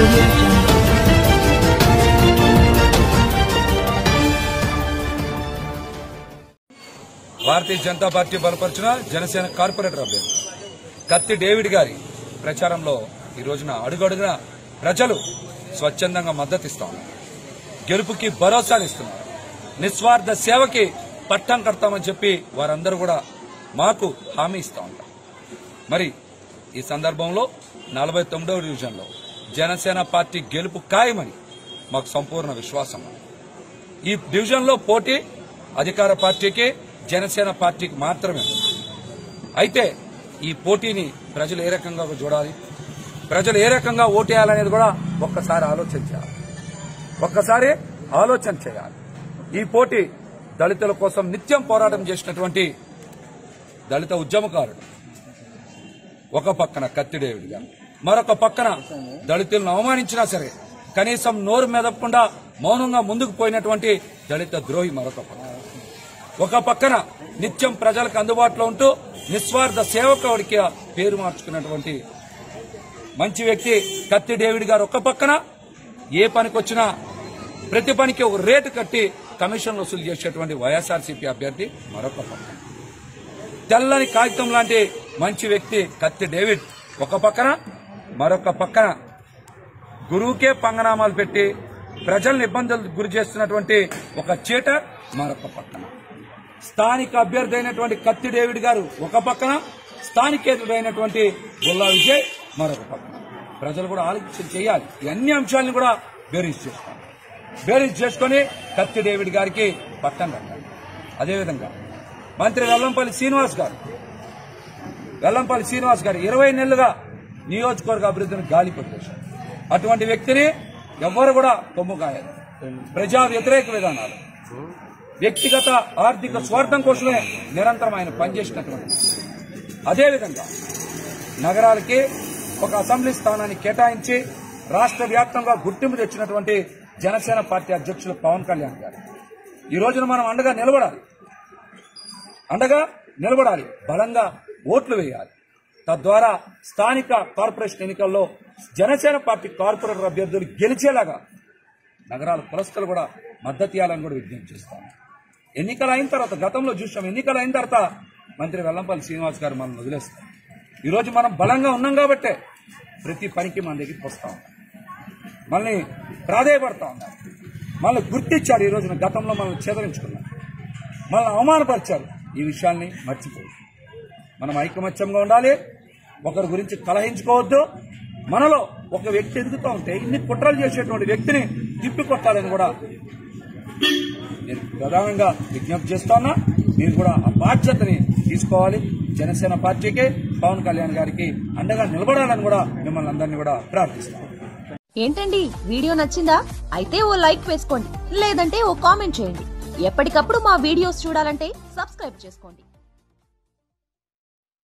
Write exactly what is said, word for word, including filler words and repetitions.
Bharatiya Janata party బలపరిచిన Janasena corporator అభ్యర్థి కత్తి డేవిడ్ గారి ప్రచారంలో ఈ రోజున అడుగడుగున ప్రజలు స్వచ్ఛందంగా మద్దతిస్తా ఉన్నారు. గెలుపుకి భరోసానిస్తున్నారు. నిస్వార్థ సేవకి పట్టం కడతామని చెప్పి వారందరూ కూడా మాకు హామీ ఇస్తా ఉంటారు. మరి ఈ సందర్భంలో నలభై తొమ్మిదవ డివిజన్లో జనసేన పార్టీ గెలుపు ఖాయమని మాకు సంపూర్ణ విశ్వాసం. ఈ డివిజన్లో పోటీ అధికార పార్టీకి జనసేన పార్టీకి మాత్రమే. అయితే ఈ పోటీని ప్రజలు ఏ రకంగా చూడాలి, ప్రజలు ఏ రకంగా ఓటేయాలనేది కూడా ఒక్కసారి ఆలోచన చేయాలి ఒక్కసారి ఆలోచన చేయాలి. ఈ పోటీ దళితుల కోసం నిత్యం పోరాటం చేసినటువంటి దళిత ఉద్యమకారుడు ఒక పక్కన కత్తి డేవిడ్ గారు, మరొక పక్కన దళితులను అవమానించినా సరే కనీసం నోరు మెదపకుండా మౌనంగా ముందుకు పోయినటువంటి దళిత ద్రోహి మరొక పక్కన, ఒక పక్కన నిత్యం ప్రజలకు అందుబాటులో ఉంటూ నిస్వార్థ సేవకుడికి పేరు మార్చుకున్నటువంటి మంచి వ్యక్తి కత్తి డేవిడ్ గారు ఒక పక్కన, ఏ పనికి వచ్చినా ప్రతి పనికి ఒక రేటు కట్టి కమిషన్ వసూలు చేసేటువంటి వైఎస్ఆర్సీపీ అభ్యర్థి మరొక పక్కన, తెల్లని కాగితం లాంటి మంచి వ్యక్తి కత్తి డేవిడ్ ఒక పక్కన, మరొక పక్కన గురువుకే పంగనామాలు పెట్టి ప్రజలను ఇబ్బందులకు గురి చేస్తున్నటువంటి ఒక చీటర్ మరొక పక్కన, స్థానిక అభ్యర్థి అయినటువంటి కత్తి డేవిడ్ గారు ఒక పక్కన, స్థానికేతరుడైనటువంటి గుల్లా విజయ్ మరొక పక్కన. ప్రజలు కూడా ఆలోచన చేయాలి. ఈ అన్ని అంశాలను కూడా బేరీజ్ చేసుకోవాలి. బేరీజ్ చేసుకుని కత్తి డేవిడ్ గారికి పట్టం కట్టాలి. అదేవిధంగా మంత్రి వెల్లంపల్లి శ్రీనివాస్ గారు వెల్లంపల్లి శ్రీనివాస్ గారు ఇరవై నెలలుగా నియోజకవర్గ అభివృద్ధిని గాలి పెట్టేశారు. అటువంటి వ్యక్తిని ఎవ్వరు కూడా కొమ్ము కాయాలి. ప్రజా వ్యతిరేక విధానాలు, వ్యక్తిగత ఆర్థిక స్వార్థం కోసమే నిరంతరం ఆయన పనిచేసినటువంటి, అదేవిధంగా నగరాలకి ఒక అసెంబ్లీ స్థానాన్ని కేటాయించి రాష్ట్ర వ్యాప్తంగా గుర్తింపు తెచ్చినటువంటి జనసేన పార్టీ అధ్యక్షులు పవన్ కళ్యాణ్ గారు ఈ రోజున మనం అండగా నిలబడాలి అండగా నిలబడాలి బలంగా ఓట్లు వేయాలి. తద్వారా స్థానిక కార్పొరేషన్ ఎన్నికల్లో జనసేన పార్టీ కార్పొరేటర్ అభ్యర్థులు గెలిచేలాగా నగరాల కులస్తులు కూడా మద్దతు ఇవ్వాలని కూడా విజ్ఞప్తి చేస్తాను. ఎన్నికలు అయిన తర్వాత, గతంలో చూసాం, ఎన్నికలు అయిన తర్వాత మంత్రి వెల్లంపల్లి శ్రీనివాస్ గారు మనం వదిలేస్తాం. ఈరోజు మనం బలంగా ఉన్నాం కాబట్టే ప్రతి పనికి మన దగ్గరికి వస్తా ఉన్నాం, మనల్ని ప్రాధేయపడతా ఉన్నాం, మనల్ని గుర్తించారు. ఈ రోజున గతంలో మనల్ని చేదరించుకున్నారు, మనల్ని అవమానపరిచారు. ఈ విషయాల్ని మర్చిపోయి మనం ఐకమత్యంగా ఉండాలి. ఒకరి గురించి కలహించుకోవద్దు. మనలో ఒక వ్యక్తి ఎదుగుతూ ఉంటే ఇన్ని కుట్రలు చేసేటువంటి వ్యక్తిని తిప్పి కొట్టాలని కూడా నేను ప్రధానంగా విజ్ఞప్తి చేస్తున్నా. మీరు కూడా ఆ బాధ్యతని తీసుకోవాలి. జనసేన పార్టీకి, పవన్ కళ్యాణ్ గారికి అండగా నిలబడాలని కూడా మిమ్మల్ని అందరినీ కూడా ప్రార్థిస్తాను. ఏంటండి, వీడియో నచ్చిందా? అయితే ఓ లైక్ వేసుకోండి, లేదంటే ఓ కామెంట్ చేయండి. ఎప్పటికప్పుడు మా వీడియోస్ చూడాలంటే సబ్స్క్రైబ్ చేసుకోండి.